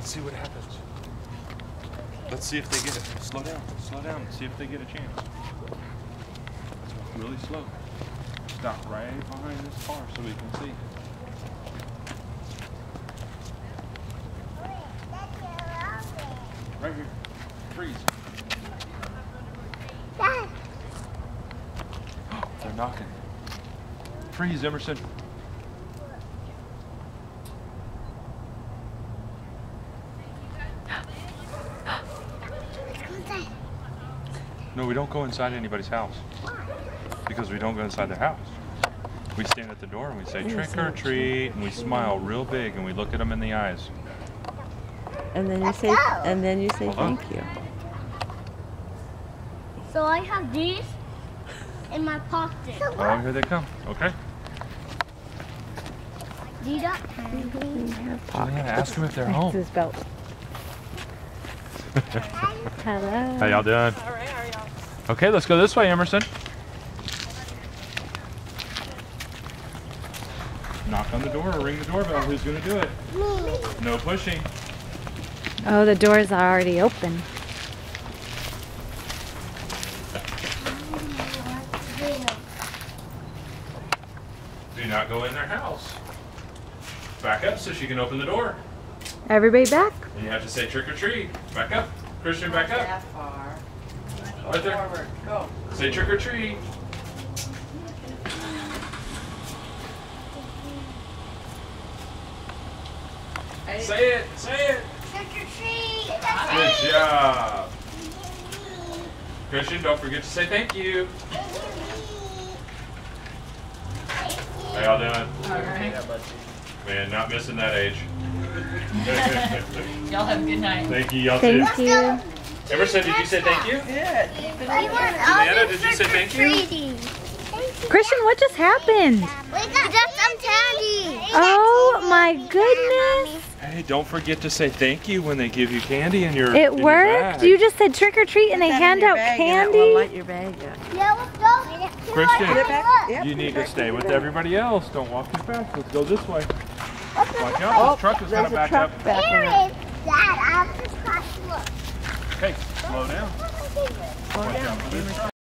Let's see what happens. Let's see if they get it. Slow down. Slow down. See if they get a chance. Let's walk really slow. Stop right behind this car so we can see. Right here. Freeze. Dad. They're knocking. Freeze, Emerson. No, we don't go inside anybody's house. Why? Because we don't go inside their house. We stand at the door and we say trick or treat, and we smile real big and we look at them in the eyes. And then Let's you say, go. and then you say Hold on. thank you. So I have these in my pocket. Oh, here they come. Okay. These are Juliana, ask them if they're home. His belt. Hello. How y'all doing? All right, how are y'all? Okay, let's go this way, Emerson. Knock on the door or ring the doorbell. Who's gonna do it? me. No pushing. Oh, the doors are already open. Do not go in their house. Back up so she can open the door. Everybody back. And you have to say trick or treat. Back up. Christian, back up. That far. Right there. Forward. Go. Say trick or treat. Say it. Say it. Trick or treat. Good job. Christian, don't forget to say thank you. How y'all doing? All right. Man, not missing that age. Y'all have a good night. Thank you, y'all too. Thank you. Emerson, did you say thank you? Good. Juliana, did you say thank you? Christian, what just happened? We got just some candy. Oh my goodness. Hey, don't forget to say thank you when they give you candy in your It in your worked? bag. You just said trick or treat and they hand out candy? Light your bag up. Yeah, let's go. Christian, Get it back. Yep, you get need it to back. stay Get it with back. everybody else. Don't walk too fast. Let's go this way. Watch out, this truck is there's gonna a back truck up. back Here there. is Dad. I have this class look. Okay, slow down. Watch out for this truck.